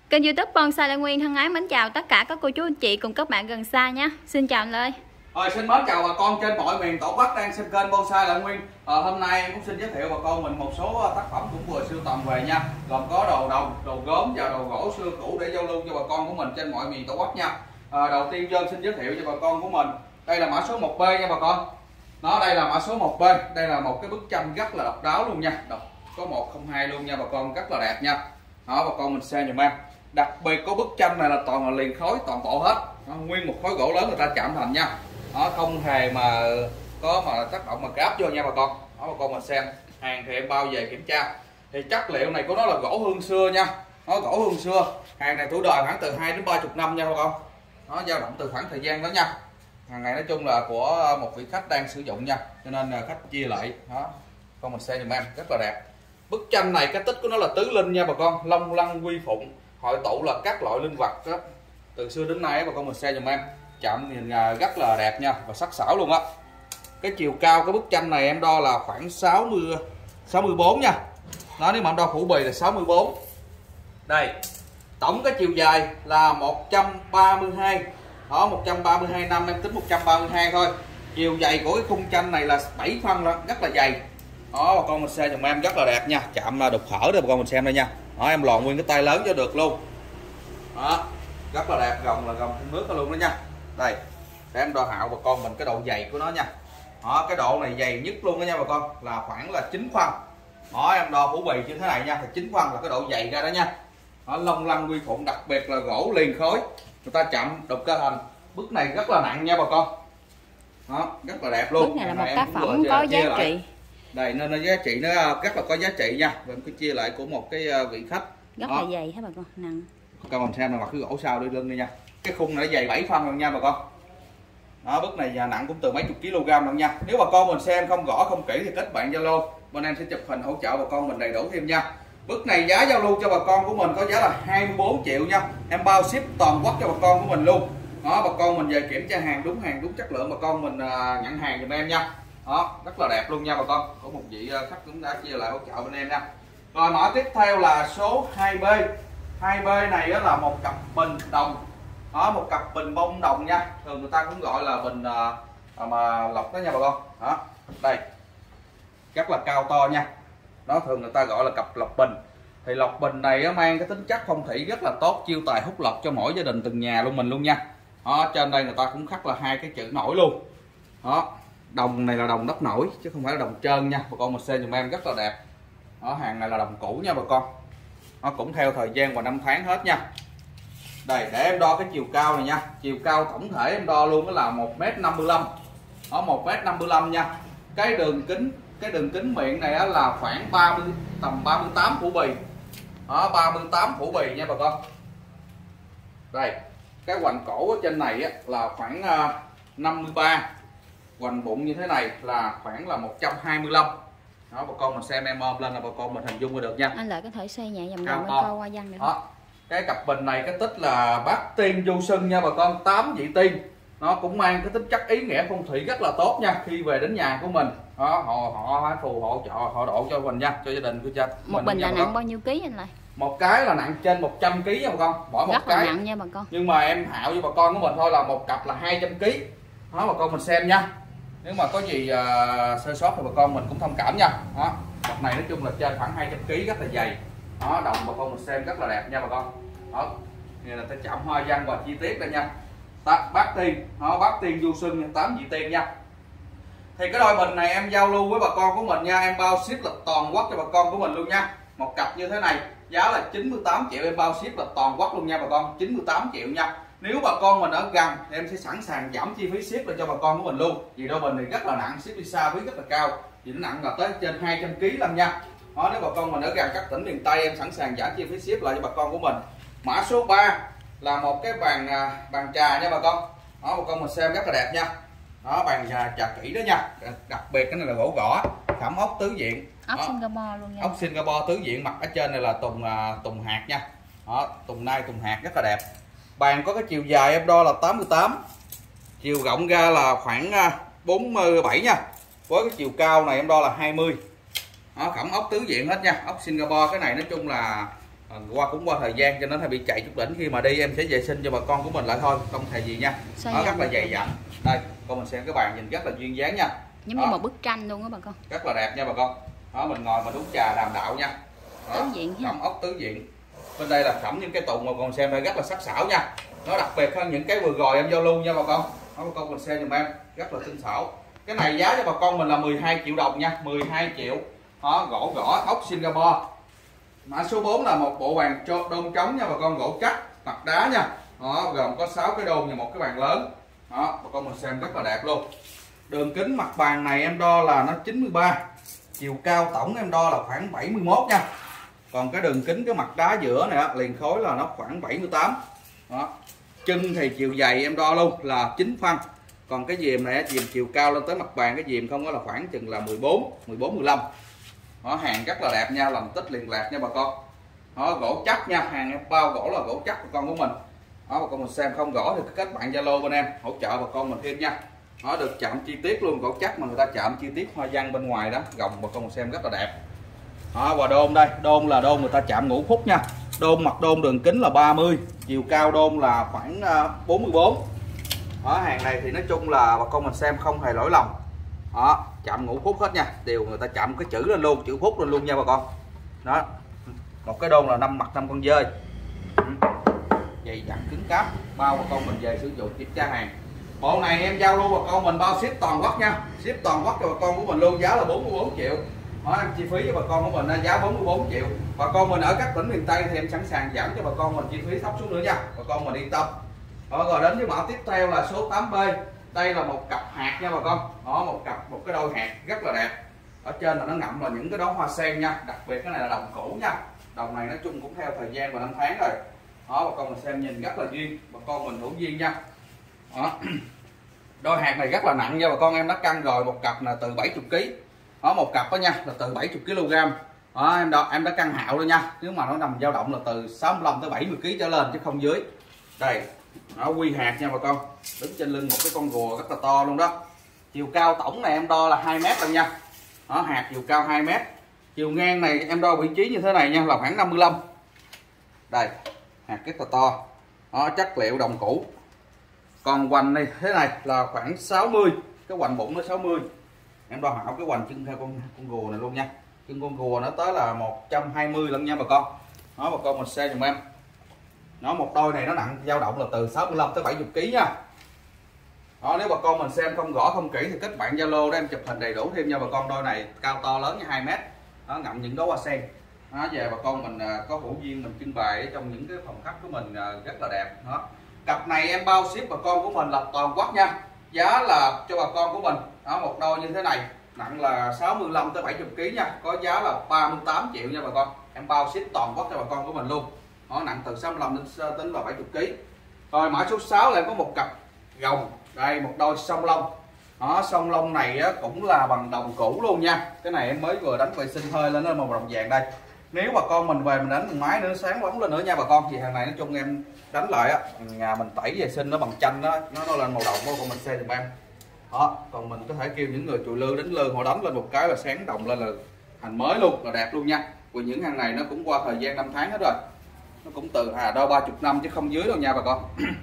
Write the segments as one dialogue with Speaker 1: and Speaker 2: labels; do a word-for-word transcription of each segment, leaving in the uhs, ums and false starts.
Speaker 1: Kênh YouTube Bonsai Lê Nguyên thân ái mến chào tất cả các cô chú anh chị cùng các bạn gần xa nhé. Xin chào anh Lê.
Speaker 2: Rồi, xin mến chào bà con trên mọi miền tổ Bắc đang xem kênh Bonsai Lê Nguyên. À, hôm nay em cũng xin giới thiệu bà con mình một số tác phẩm cũng vừa sưu tầm về nha, gồm có đồ đồng, đồ gốm và đồ gỗ xưa cũ để giao lưu cho bà con của mình trên mọi miền tổ Bắc nha. À, đầu tiên Dân xin giới thiệu cho bà con của mình, đây là mã số một B nha bà con. Nó đây là mã số một B, đây là một cái bức tranh rất là độc đáo luôn nha, độc có một không hai luôn nha bà con, rất là đẹp nha. Đó, bà con mình xem giùm em. Đặc biệt có bức tranh này là toàn là liền khối toàn bộ hết. Đó, nguyên một khối gỗ lớn người ta chạm thành nha. Đó, không hề mà có mà tác động mà cáp vô nha bà con. Đó, bà con mình xem. Hàng thì em bao về kiểm tra. Thì chất liệu này của nó là gỗ hương xưa nha. Nó gỗ hương xưa. Hàng này tuổi đời khoảng từ hai đến ba mươi năm nha bà con. Nó dao động từ khoảng thời gian đó nha. Hàng này nói chung là của một vị khách đang sử dụng nha, cho nên là khách chia lại. Đó, con mình xem giùm em, rất là đẹp. Bức tranh này cái tích của nó là tứ linh nha bà con, long lăng quy phụng, hội tụ là các loại linh vật đó. Từ xưa đến nay bà con mình xem giùm em, chạm nhìn rất là đẹp nha và sắc sảo luôn á. Cái chiều cao cái bức tranh này em đo là khoảng sáu mươi, sáu mươi bốn nha. Đó, nếu mà em đo phủ bì là sáu mươi bốn. Đây, tổng cái chiều dài là một trăm ba mươi hai. Đó, một trăm ba mươi hai năm em tính một trăm ba mươi hai thôi. Chiều dày của cái khung tranh này là bảy phân lận, rất là dày. Đó, bà con mình xem giùm em rất là đẹp nha, chạm đục hở đây bà con mình xem đây nha. Đó, em lòn nguyên cái tay lớn cho được luôn. Đó, rất là đẹp, gồng là gồng nước luôn đó nha. Đây, để em đo hạo bà con mình cái độ dày của nó nha. Đó, cái độ này dày nhất luôn đó nha bà con, là khoảng là chín phân. Đó, em đo phủ bì như thế này nha, thì chín phân là cái độ dày ra đó nha. Đó, long lăng quy phụng, đặc biệt là gỗ liền khối, người ta chạm đục cơ thành. Bức này rất là nặng nha bà con. Đó, rất là đẹp luôn.
Speaker 1: Bức này là một tác phẩm có giá trị.
Speaker 2: Đây, nên nó giá trị nó rất là có giá trị nha. Và em cứ chia lại của một cái vị khách.
Speaker 1: Rất
Speaker 2: đó.
Speaker 1: Là dày hả bà con, nặng.
Speaker 2: Con mình xem là mặt cái gỗ sau đi lưng đi nha. Cái khung này dày bảy phân luôn nha bà con. Đó, bức này nặng cũng từ mấy chục kg luôn nha. Nếu bà con mình xem không gõ không kỹ thì kết bạn Zalo, bên em sẽ chụp hình hỗ trợ bà con mình đầy đủ thêm nha. Bức này giá giao lưu cho bà con của mình có giá là hai mươi bốn triệu nha. Em bao ship toàn quốc cho bà con của mình luôn. Đó, bà con mình về kiểm tra hàng đúng hàng đúng chất lượng, bà con mình uh, nhận hàng giùm em nha. Đó, rất là đẹp luôn nha bà con. Có một vị khách cũng đã chia lại hỗ trợ bên em nha. Rồi mã tiếp theo là số hai B. hai B này là một cặp bình đồng. Đó, một cặp bình bông đồng nha. Thường người ta cũng gọi là bình uh, mà lọc đó nha bà con. Đó, đây. Rất là cao to nha. Đó, thường người ta gọi là cặp lọc bình. Thì lọc bình này mang cái tính chất phong thủy rất là tốt, chiêu tài hút lọc cho mỗi gia đình từng nhà luôn mình luôn nha. Đó, trên đây người ta cũng khắc là hai cái chữ nổi luôn. Đó, đồng này là đồng đất nổi chứ không phải là đồng trơn nha bà con. Mà xem dùm em rất là đẹp. Đó, hàng này là đồng cũ nha bà con. Nó cũng theo thời gian và năm tháng hết nha. Đây, để em đo cái chiều cao này nha. Chiều cao tổng thể em đo luôn đó là một mét năm mươi lăm. Đó, một mét năm mươi lăm nha. Cái đường kính cái đường kính miệng này là khoảng ba mươi, tầm ba mươi tám phủ bì. Đó, ba mươi tám phủ bì nha bà con. Đây, cái hoành cổ ở trên này là khoảng năm mươi ba. Hoành bụng như thế này là khoảng là một trăm hai mươi lăm. Đó, bà con mình xem em ôm lên là bà con mình hình dung được nha.
Speaker 1: Anh Lợi có thể xoay nhẹ vòng vòng coi qua văn được không?
Speaker 2: Đó, cái cặp bình này cái tích là bát tiên du sưng nha bà con, tám vị tiên. Nó cũng mang cái tính chất ý nghĩa phong thủy rất là tốt nha. Khi về đến nhà của mình, đó, họ họ phù hộ trợ họ độ cho mình nha, cho gia đình của cha.
Speaker 1: Một bình là nặng bao nhiêu ký anh Lợi?
Speaker 2: Một cái là nặng trên một trăm ký nha bà con, bỏ một
Speaker 1: rất
Speaker 2: cái.
Speaker 1: Là nặng nha bà con.
Speaker 2: Nhưng mà em hạo cho bà con của mình thôi là một cặp là hai trăm ký. Đó, bà con mình xem nha. Nếu mà có gì uh, sơ sót thì bà con mình cũng thông cảm nha. Đó, cặp này nói chung là trên khoảng hai trăm ký, rất là dày. Đó, đồng bà con mình xem rất là đẹp nha bà con. Đó, này là ta chạm hoa văn và chi tiết đây nha. Bát tiên, đó, bát tiên du sưng, tám vị tiên nha. Thì cái đôi bình này em giao lưu với bà con của mình nha, em bao ship là toàn quốc cho bà con của mình luôn nha. Một cặp như thế này giá là chín mươi tám triệu, em bao ship là toàn quốc luôn nha bà con, chín mươi tám triệu nha. Nếu bà con mình ở gần thì em sẽ sẵn sàng giảm chi phí ship lên cho bà con của mình luôn. Vì đôi bình này rất là nặng, ship đi xa phí rất là cao, vì nó nặng là tới trên hai trăm ký lần nha. Đó, nếu bà con mình ở gần các tỉnh miền Tây em sẵn sàng giảm chi phí ship lại cho bà con của mình. Mã số ba là một cái bàn bàn trà nha bà con. Đó, bà con mình xem rất là đẹp nha. Đó, bàn trà, trà kỹ đó nha. Đặc biệt cái này là gỗ gõ, khảm ốc tứ diện.
Speaker 1: Ốc Singapore luôn nha.
Speaker 2: Ốc Singapore tứ diện, mặt ở trên này là tùng tùng hạt nha. Đó, tùng nai tùng hạt rất là đẹp. Bàn có cái chiều dài em đo là tám mươi tám. Chiều rộng ra là khoảng bốn mươi bảy nha. Với cái chiều cao này em đo là hai mươi. Đó, khảm ốc tứ diện hết nha. Ốc Singapore cái này nói chung là à, qua cũng qua thời gian cho nên hay bị chạy chút đỉnh, khi mà đi em sẽ vệ sinh cho bà con của mình lại thôi, không thèm gì nha. Nó rất là dày dặn. Đây con mình xem cái bàn nhìn rất là duyên dáng nha,
Speaker 1: giống như một bức tranh luôn á bà con,
Speaker 2: rất là đẹp nha bà con. Đó, mình ngồi mình uống trà đàm đạo nha. Đó,
Speaker 1: tứ diện ha,
Speaker 2: cẩm ốc tứ diện. Bên đây là cẩm những cái tụng mà con xem đây rất là sắc sảo nha, nó đặc biệt hơn những cái vừa rồi em giao lưu nha bà con. Đó, bà con mình xem giùm em rất là tinh xảo. Cái này giá cho bà con mình là mười hai triệu đồng nha, mười hai triệu. Đó, gỗ gõ ốc Singapore. Mã số bốn là một bộ bàn đôn trống nha bà con, gỗ chắc mặt đá nha. Đó, gồm có sáu cái đôn và một cái bàn lớn. Đó, bà con mình xem rất là đẹp luôn. Đường kính mặt bàn này em đo là nó chín mươi ba, chiều cao tổng em đo là khoảng bảy mươi mốt nha. Còn cái đường kính cái mặt đá giữa này á, liền khối là nó khoảng bảy mươi tám. Đó. Chân thì chiều dày em đo luôn là chín phân. Còn cái diềm này diềm chiều cao lên tới mặt bàn, cái diềm không có là khoảng chừng là mười bốn, mười bốn, mười lăm. Đó, hàng rất là đẹp nha, làm tích liền lạc nha bà con. Đó, gỗ chắc nha, hàng em bao gỗ là gỗ chắc bà con của mình. Đó, bà con mình xem không gỗ thì các bạn Zalo bên em hỗ trợ bà con mình thêm nha. Nó được chạm chi tiết luôn, gỗ chắc mà người ta chạm chi tiết hoa văn bên ngoài đó, gồng bà con mình xem rất là đẹp. Đó, và đôn đây, đôn là đôn người ta chạm ngũ khúc nha. Đôn mặt đôn đường kính là ba mươi, chiều cao đôn là khoảng bốn mươi bốn. Đó, hàng này thì nói chung là bà con mình xem không hề lỗi lòng. Đó, chạm ngũ khúc hết nha, đều người ta chạm cái chữ lên luôn, chữ khúc lên luôn nha bà con. Đó, một cái đôn là năm mặt năm con dơi, dày dặn cứng cáp, bao bà con mình về sử dụng kiểm tra hàng. Bộ này em giao lưu bà con mình bao ship toàn quốc nha, ship toàn quốc cho bà con của mình luôn, giá là bốn mươi bốn triệu. Đó, em chi phí cho bà con của mình là giá bốn mươi bốn triệu. Bà con mình ở các tỉnh miền Tây thì em sẵn sàng giảm cho bà con mình chi phí thấp xuống nữa nha, bà con mình yên tâm. Đó, rồi đến với mã tiếp theo là số tám B. Đây là một cặp hạt nha bà con. Đó, một cặp một cái đôi hạt rất là đẹp. Ở trên là nó ngậm là những cái đóa hoa sen nha, đặc biệt cái này là đồng cũ nha. Đồng này nói chung cũng theo thời gian và năm tháng rồi. Đó, bà con mình xem nhìn rất là duyên, bà con mình hữu duyên nha. Đó. Đôi hạt này rất là nặng nha bà con, em đã cân rồi, một cặp là từ bảy mươi ký. Đó, một cặp đó nha là từ bảy mươi ki lô gam. Đó, em đó em đã cân hạo rồi nha, nếu mà nó nằm dao động là từ sáu mươi lăm tới bảy mươi ký trở lên chứ không dưới. Đây, nó quy hạt nha bà con, đứng trên lưng một cái con rùa rất là to luôn đó. Chiều cao tổng này em đo là hai mét luôn nha. Đó, hạt chiều cao hai mét, chiều ngang này em đo vị trí như thế này nha là khoảng năm mươi lăm. Đây, hạt rất là to. Đó, chất liệu đồng cũ. Còn hoành này thế này là khoảng sáu mươi, cái hoành bụng nó sáu mươi. Em đo hảo cái hoành chân theo con con rùa này luôn nha. Chân con rùa nó tới là một trăm hai mươi lận nha bà con. Đó, bà con mình xem giùm em. Nó một đôi này nó nặng dao động là từ sáu mươi lăm tới bảy mươi ký nha. Đó, nếu bà con mình xem không rõ không kỹ thì kết bạn Zalo để em chụp hình đầy đủ thêm nha bà con. Đôi này cao to lớn như hai mét. Nó ngậm những đóa hoa sen. Đó, về bà con mình có hữu duyên mình trưng bày ở trong những cái phòng khách của mình rất là đẹp. Đó. Cặp này em bao ship bà con của mình là toàn quốc nha. Giá là cho bà con của mình đó, một đôi như thế này nặng là sáu mươi lăm tới bảy mươi ký nha, có giá là ba mươi tám triệu nha bà con. Em bao ship toàn quốc cho bà con của mình luôn. Nó nặng từ sáu mươi lăm đến tính là bảy mươi ký. Rồi mã số sáu là em có một cặp gồng, đây một đôi song lông. Đó, song lông này á, cũng là bằng đồng cũ luôn nha. Cái này em mới vừa đánh vệ sinh hơi lên nó màu đồng vàng đây. Nếu bà con mình về mình đánh bằng máy nữa sáng bóng lên nữa nha bà con, thì hàng này nói chung em đánh lại á, nhà mình tẩy vệ sinh nó bằng chanh đó, nó nó lên màu đồng của con mình xe dùm em. Đó, còn mình có thể kêu những người chùi lư đánh lư họ đánh lên một cái là sáng đồng lên là thành mới luôn, là đẹp luôn nha. Và những hàng này nó cũng qua thời gian năm tháng hết rồi, nó cũng từ à đo ba mươi năm chứ không dưới đâu nha bà con.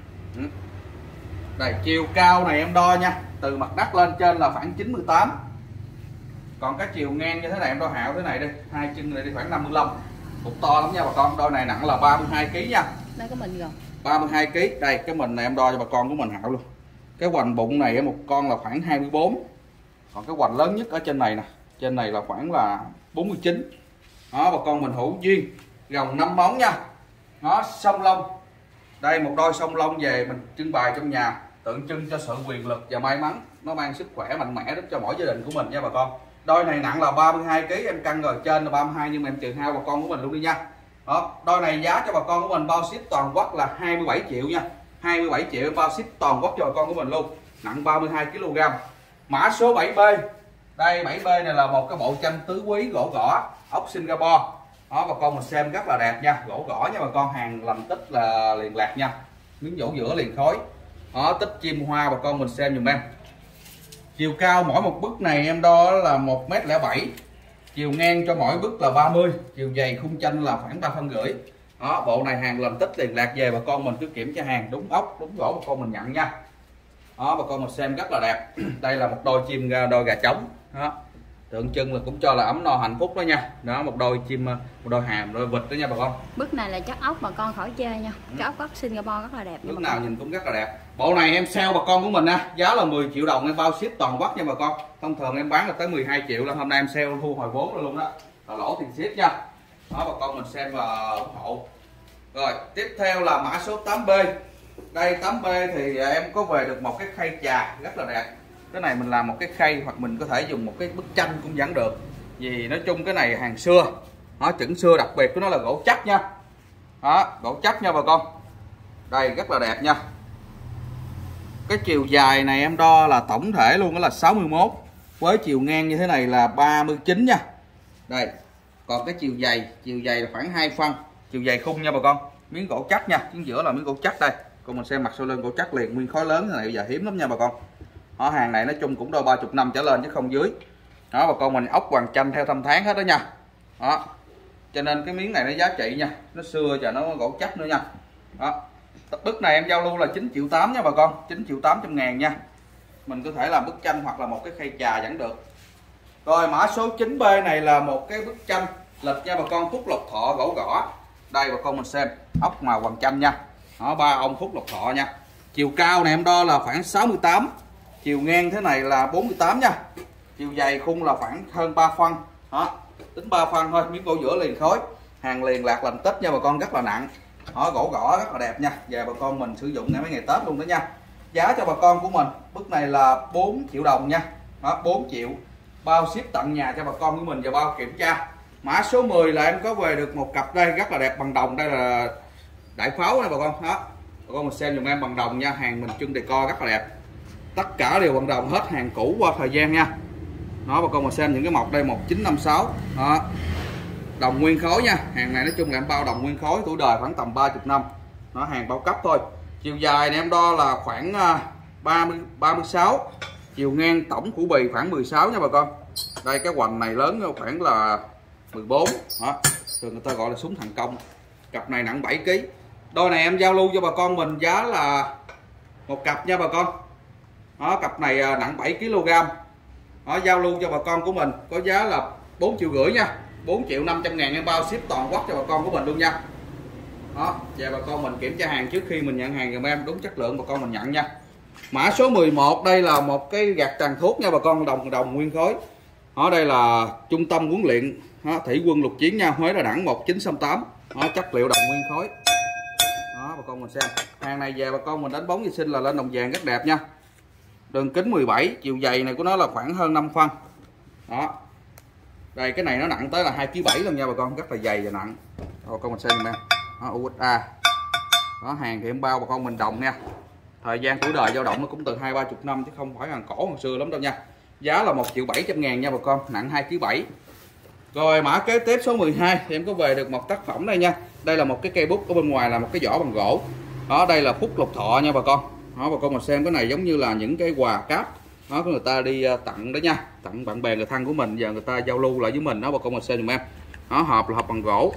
Speaker 2: Đây, chiều cao này em đo nha, từ mặt đất lên trên là khoảng chín mươi tám. Còn cái chiều ngang như thế này em đo hạo thế này đi, hai chân này đi khoảng năm mươi lăm. Cũng to lắm nha bà con. Đôi này nặng là ba mươi hai ký nha.
Speaker 1: đây có mình rồi.
Speaker 2: ba mươi hai ký. Đây cái mình này em đo cho bà con của mình hạo luôn. Cái hoành bụng này một con là khoảng hai mươi bốn. Còn cái hoành lớn nhất ở trên này nè, trên này là khoảng là bốn mươi chín. Đó, bà con mình hữu duyên. Gồng năm móng nha. Nó song lông. Đây một đôi song lông về mình trưng bày trong nhà, tượng trưng cho sự quyền lực và may mắn, nó mang sức khỏe mạnh mẽ đến cho mỗi gia đình của mình nha bà con. Đôi này nặng là ba mươi hai ký, em cân rồi, trên là ba mươi hai nhưng mà em trừ hai bà con của mình luôn đi nha. Đó, đôi này giá cho bà con của mình bao ship toàn quốc là hai mươi bảy triệu nha. hai mươi bảy triệu em bao ship toàn quốc cho bà con của mình luôn. Nặng ba mươi hai ki lô gam. Mã số bảy B. Đây bảy B này là một cái bộ tranh tứ quý gỗ gõ ốc Singapore. Đó, bà con mình xem rất là đẹp nha, gỗ gõ nha bà con, hàng làm tích là liền lạc nha. Miếng gỗ giữa liền khối. Đó, tích chim hoa bà con mình xem dùm em. Chiều cao mỗi một bức này em đo là một mét lẻ bảy. Chiều ngang cho mỗi bức là ba mươi. Chiều dày khung tranh là khoảng ba phân rưỡi. Đó, bộ này hàng làm tích liền lạc về bà con mình cứ kiểm tra hàng đúng ốc đúng gỗ bà con mình nhận nha. Đó, bà con mình xem rất là đẹp. Đây là một đôi chim đôi gà trống đó, tượng trưng là cũng cho là ấm no hạnh phúc đó nha. Đó, một đôi chim, một đôi hàm, đôi vịt đó nha bà con.
Speaker 1: Bức này là chất ốc bà con khỏi chê nha. Cái ốc ốc Singapore rất là đẹp.
Speaker 2: Lúc nào nhìn cũng rất là đẹp. Bộ này em sale bà con của mình nha, giá là mười triệu đồng em bao ship toàn quốc nha bà con. Thông thường em bán là tới mười hai triệu, là hôm nay em sale thu hồi vốn luôn đó, là lỗ tiền ship nha. Đó, bà con mình xem và ủng hộ. Rồi tiếp theo là mã số tám B. Đây tám B thì em có về được một cái khay trà rất là đẹp. Cái này mình làm một cái khay hoặc mình có thể dùng một cái bức tranh cũng vẫn được. Vì nói chung cái này hàng xưa, nó chữ xưa, đặc biệt của nó là gỗ chắc nha. Đó, gỗ chắc nha bà con. Đây rất là đẹp nha. Cái chiều dài này em đo là tổng thể luôn đó là sáu mươi mốt, với chiều ngang như thế này là ba mươi chín nha. Đây, còn cái chiều dày, chiều dày là khoảng hai phân, chiều dày khung nha bà con. Miếng gỗ chắc nha, chính giữa là miếng gỗ chắc đây. Còn mình xem mặt sau lưng gỗ chắc liền, nguyên khối lớn thế này bây giờ hiếm lắm nha bà con. Đó, hàng này nói chung cũng đôi ba chục năm trở lên chứ không dưới. Đó, bà con mình ốc hoàng chanh theo thăm tháng hết đó nha. Đó, cho nên cái miếng này nó giá trị nha, nó xưa và nó gỗ chắc nữa nha. Đó, bức này em giao lưu là chín triệu tám nha bà con, chín triệu tám trăm ngàn nha. Mình có thể làm bức tranh hoặc là một cái khay trà vẫn được. Rồi mã số chín B này là một cái bức tranh lịch nha bà con, Phúc Lộc Thọ gỗ gõ. Đây bà con mình xem, ốc màu hoàng chanh nha. Đó, ba ông Phúc Lộc Thọ nha. Chiều cao này em đo là khoảng sáu mươi tám, chiều ngang thế này là bốn mươi tám nha. Chiều dày khung là khoảng hơn ba phân. Đó, tính ba phân thôi, miếng gỗ giữa liền khối. Hàng liền lạc làm tích nha bà con, rất là nặng. Đó, gỗ gõ rất là đẹp nha. Về bà con mình sử dụng ngay mấy ngày Tết luôn đó nha. Giá cho bà con của mình bức này là bốn triệu đồng nha. Đó, bốn triệu bao ship tận nhà cho bà con của mình và bao kiểm tra. Mã số mười là em có về được một cặp đây rất là đẹp bằng đồng. Đây là đại pháo này bà con. Đó, bà con mình xem dùm em bằng đồng nha. Hàng mình trưng decor rất là đẹp, tất cả đều bằng đồng hết, hàng cũ qua thời gian nha. Đó, bà con mình xem những cái mộc đây một chín năm sáu. Đó, đồng nguyên khối nha. Hàng này nói chung là em bao đồng nguyên khối, tuổi đời khoảng tầm ba mươi năm. Nó hàng bao cấp thôi. Chiều dài này em đo là khoảng ba mươi, ba mươi sáu, chiều ngang tổng của bì khoảng mười sáu nha bà con. Đây cái hoành này lớn khoảng là mười bốn. Đó, thường người ta gọi là súng thành công. Cặp này nặng bảy ký. Đôi này em giao lưu cho bà con mình giá là một cặp nha bà con. Đó, cặp này nặng bảy ki lô gam. Đó, giao lưu cho bà con của mình có giá là bốn triệu rưỡi nha. bốn triệu năm trăm ngàn em bao ship toàn quốc cho bà con của mình luôn nha. Đó, về bà con mình kiểm tra hàng trước khi mình nhận hàng giùm em, đúng chất lượng bà con mình nhận nha. Mã số mười một đây là một cái gạt tràn thuốc nha bà con, đồng đồng nguyên khối. Đó, đây là trung tâm huấn luyện đó, thủy quân lục chiến nha, Huế Đà Nẵng một chín sáu tám. Đó, chất liệu đồng nguyên khối. Đó, bà con mình xem. Hàng này về bà con mình đánh bóng vệ sinh là lên đồng vàng rất đẹp nha. Đường kính mười bảy, chiều dày này của nó là khoảng hơn năm phân. Đó. Đây cái này nó nặng tới là hai ki lô bảy luôn nha bà con, rất là dày và nặng. Bà con mình xem giùm em. Đó, u ét a. Đó, hàng thì em bao bà con mình đồng nha. Thời gian tuổi đời dao động nó cũng từ hai ba chục năm chứ không phải hàng cổ hàng xưa lắm đâu nha. Giá là một triệu bảy trăm ngàn nha bà con, nặng hai ki lô bảy. Rồi mã kế tiếp số mười hai thì em có về được một tác phẩm đây nha. Đây là một cái cây bút, ở bên ngoài là một cái vỏ bằng gỗ. Đó, đây là Phúc Lộc Thọ nha bà con. Đó, bà con mà xem cái này giống như là những cái quà cáp đó của người ta đi tặng đó nha, tặng bạn bè người thân của mình, giờ người ta giao lưu lại với mình đó bà con mà xem dùm em. Đó, hộp là hộp bằng gỗ.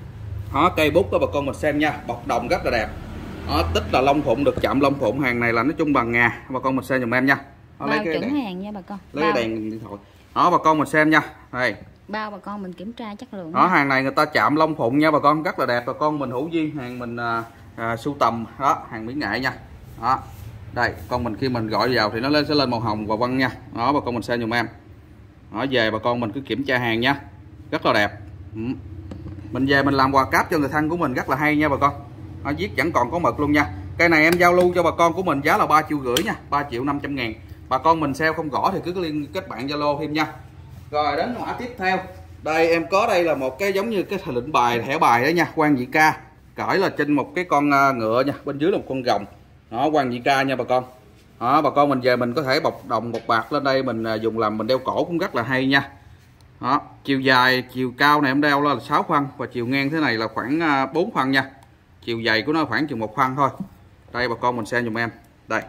Speaker 2: Đó, cây bút đó bà con mình xem nha, bọc đồng rất là đẹp. Đó, tích là lông phụng, được chạm lông phụng, hàng này là nói chung bằng ngà, bà con mình xem dùm em nha. Đó,
Speaker 1: bao
Speaker 2: lấy cái
Speaker 1: chuẩn
Speaker 2: đèn,
Speaker 1: hàng nha bà con.
Speaker 2: lấy
Speaker 1: bao.
Speaker 2: cái đèn điện thoại. Đó, bà con mình xem nha. Đây.
Speaker 1: Bao bà con mình kiểm tra chất lượng.
Speaker 2: Đó, hàng này người ta chạm lông phụng nha bà con, rất là đẹp. Bà con mình hữu duyên, hàng mình à, à, sưu tầm đó, hàng mỹ nghệ nha. Đó. Đây, con mình khi mình gọi vào thì nó lên sẽ lên màu hồng và vân nha. Đó, bà con mình xem dùm em. Đó, về bà con mình cứ kiểm tra hàng nha. Rất là đẹp. Ừ. Mình về mình làm quà cáp cho người thân của mình rất là hay nha bà con. Đó, viết vẫn còn có mực luôn nha. Cây này em giao lưu cho bà con của mình giá là ba triệu rưỡi nha, ba triệu năm trăm ngàn. Bà con mình sale không gõ thì cứ liên kết bạn Zalo thêm nha. Rồi đến mã tiếp theo. Đây em có đây là một cái giống như cái lệnh bài, thẻ bài đó nha, Quan Vị Ca. Cởi là trên một cái con ngựa nha, bên dưới là một con rồng. Đó, Quan Vị Ca nha bà con. Đó, bà con mình về mình có thể bọc đồng bọc bạc lên đây mình dùng làm mình đeo cổ cũng rất là hay nha. Đó, chiều dài, chiều cao này em đeo là sáu phân và chiều ngang thế này là khoảng bốn phân nha. Chiều dày của nó khoảng chừng một phân thôi. Đây bà con mình xem dùm em. Đây.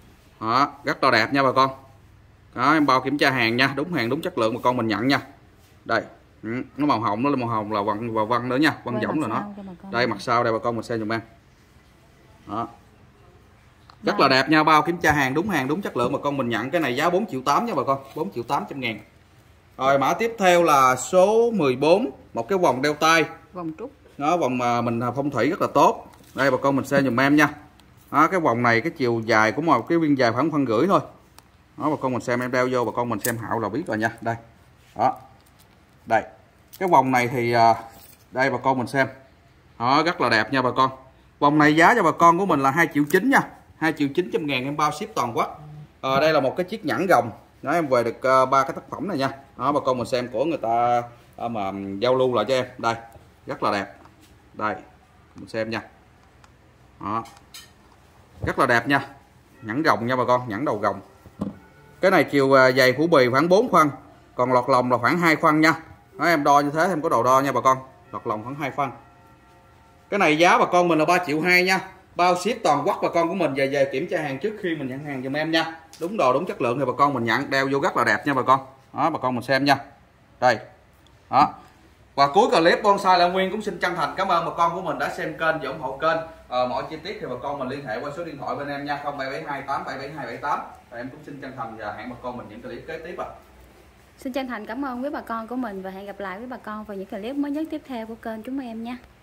Speaker 2: Đó, rất là đẹp nha bà con. Đó, em bao kiểm tra hàng nha, đúng hàng đúng chất lượng bà con mình nhận nha. Đây, Ừ, nó màu hồng, nó là màu hồng là vân và vân nữa nha, vân giống là nó. Đây mặt sau đây bà con mình xem dùm em. Đó. Rất là đẹp nha, bao kiểm tra hàng đúng hàng đúng chất lượng bà con mình nhận. Cái này giá bốn triệu tám nha bà con, bốn triệu tám trăm ngàn. Rồi mã tiếp theo là số mười bốn, một cái vòng đeo tay.
Speaker 1: Vòng trúc.
Speaker 2: Đó, vòng mà mình phong thủy rất là tốt. Đây bà con mình xem dùm em nha. Đó, cái vòng này cái chiều dài của một cái viên dài khoảng phân rưỡi thôi. Đó bà con mình xem, em đeo vô bà con mình xem hạo là biết rồi nha. Đây. Đó. Đây. Cái vòng này thì đây bà con mình xem. Đó, rất là đẹp nha bà con. Vòng này giá cho bà con của mình là hai triệu chín nha. hai triệu chín trăm ngàn em bao ship toàn quốc. À, đây là một cái chiếc nhẫn rồng. Đó, em về được ba uh, cái tác phẩm này nha. Đó bà con mình xem của người ta uh, mà giao lưu lại cho em. Đây. Rất là đẹp. Đây. Mình xem nha. Đó. Rất là đẹp nha. Nhẫn rồng nha bà con, nhẫn đầu rồng. Cái này chiều uh, dày phủ bì khoảng bốn phân, còn lọt lòng là khoảng hai phân nha. Đó, em đo như thế em có đầu đo nha bà con. Lọt lòng khoảng hai phân. Cái này giá bà con mình là ba triệu hai nha. Bao ship toàn quốc bà con của mình về về kiểm tra hàng trước khi mình nhận hàng giùm em nha. Đúng đồ đúng chất lượng thì bà con mình nhận, đeo vô rất là đẹp nha bà con. Đó bà con mình xem nha. Đây. Đó. Và cuối clip bonsai Lệ Nguyên cũng xin chân thành cảm ơn bà con của mình đã xem kênh và ủng hộ kênh. À, mọi chi tiết thì bà con mình liên hệ qua số điện thoại bên em nha, không bảy bảy hai tám bảy bảy hai bảy tám. Và em cũng xin chân thành và hẹn bà con mình những clip kế tiếp ạ. À.
Speaker 1: Xin chân thành cảm ơn quý bà con của mình và hẹn gặp lại với bà con vào những clip mới nhất tiếp theo của kênh chúng em nha.